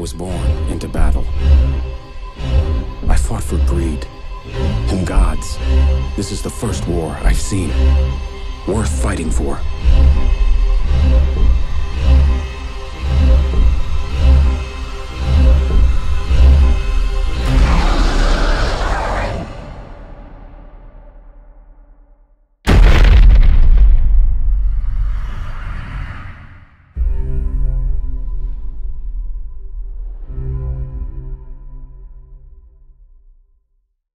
was born into battle. I fought for greed and gods. This is the first war I've seen worth fighting for.